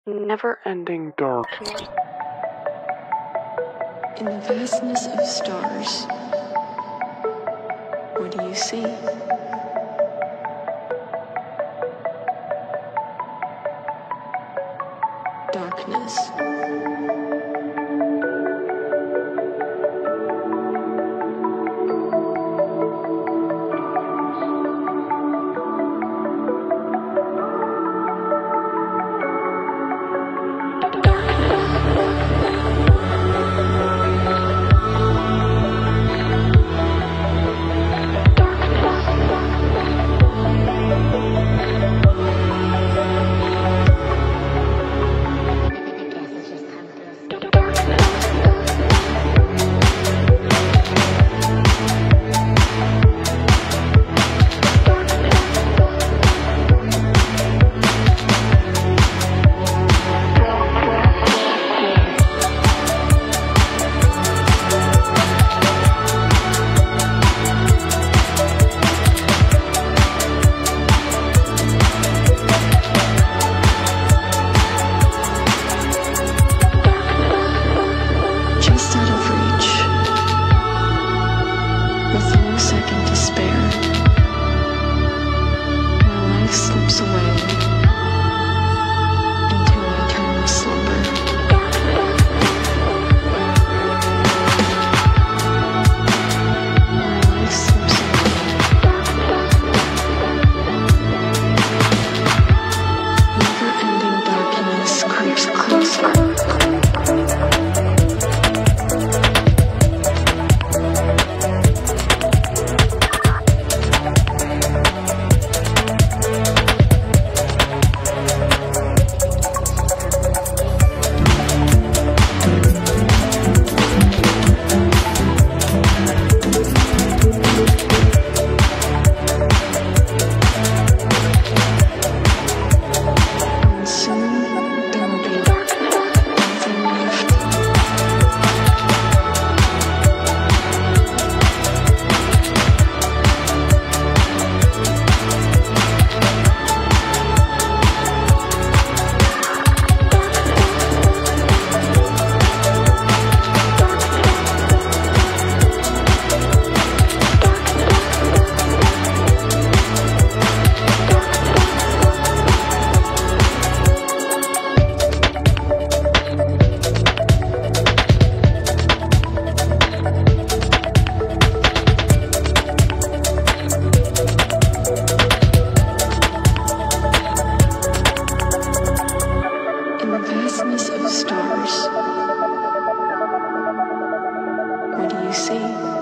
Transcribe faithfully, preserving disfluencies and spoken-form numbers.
never-ending darkness. In the vastness of stars, what do you see? Darkness. With no second to spare, my life slips away into eternal slumber. My life slips away. Never-ending darkness creeps closer. Of stars, what do you see?